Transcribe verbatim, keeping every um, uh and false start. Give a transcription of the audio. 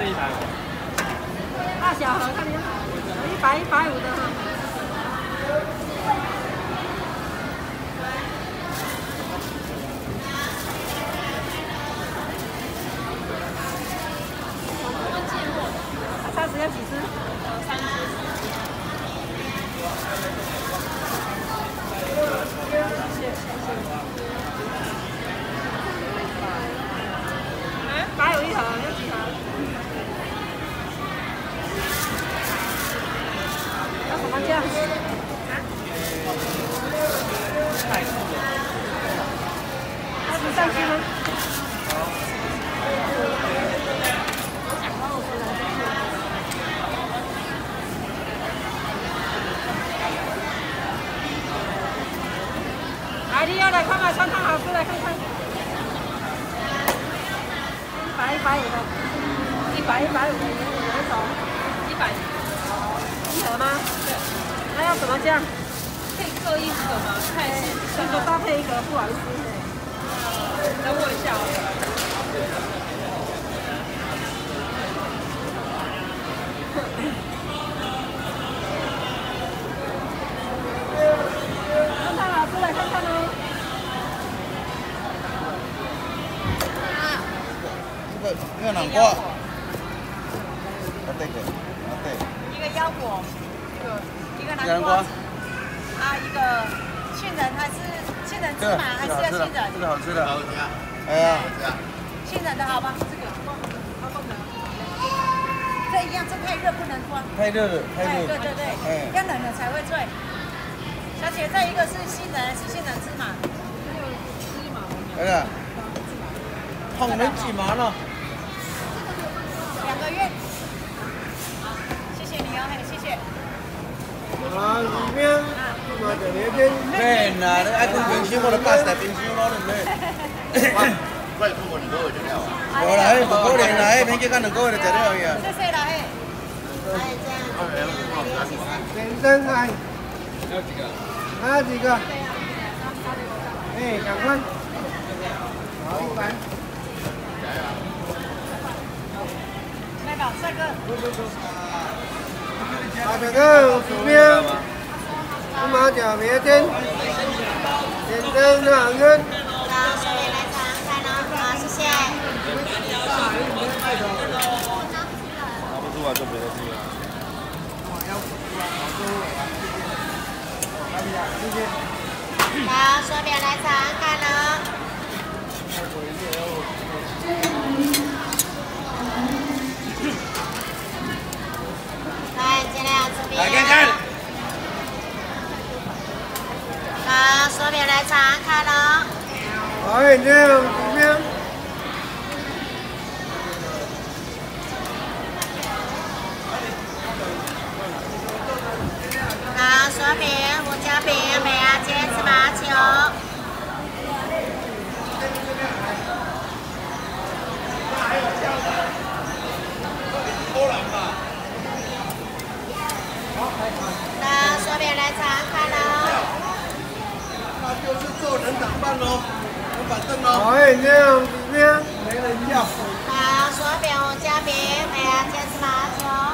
一百五。 大小盒看你好，一百一百五的哈。三十要几只？三只。八有一盒，要几盒？要什么酱？二十上去吗？来，你要来看看酸汤好吃，来看看。一百一百五的，一百一百五的哪一种？一百。一盒吗？对。那要什么酱？可以各一盒吗？看一下。一个搭配一个，不好意思。等我一下哦。酸汤好吃，来看看哦。 这个南瓜，这个，对。 一个腰果，一个南瓜，啊，一个杏仁还是杏仁芝麻还是要杏仁？ 这个好吃的， 好吃啊！ 哎呀， 杏仁的好吗？这个，这一样，这太热不能关。 太热了，太热。 对对对，哎，要冷了才会脆。小姐，这一个是杏仁还是杏仁芝麻？ 哎呀，胖没几毛呢。 两个月。谢谢你哦，嘿，谢谢。 啊，里面嘛就那边。 对，那爱讲冰箱，我就摆在冰箱攞嚟咩？ 快过两个月就了啊！ 无啦，迄无可能啦，迄免几干两个月就食了去啊。 谢谢啦，嘿。 先生来。还有几个？还有几个？哎，赶快。好，一百。 来吧，帅哥。 啊，这个薯片，芝麻饺别煎，先生两根。 好，顺便来尝看哦，好，谢谢。 拿不出来就别再吃了。 好，顺便来尝看哦。来，尽量这边。 来看看。 好，顺便来尝看哦。 哎，这样薯片。 好，薯片、胡椒饼、梅芽煎、芝麻球。那顺便来尝看哦。 那就是做人挡饭喽，有板凳喽。 哎，这样薯片。 没人要。 好，薯片、胡椒饼、梅芽煎、芝麻球。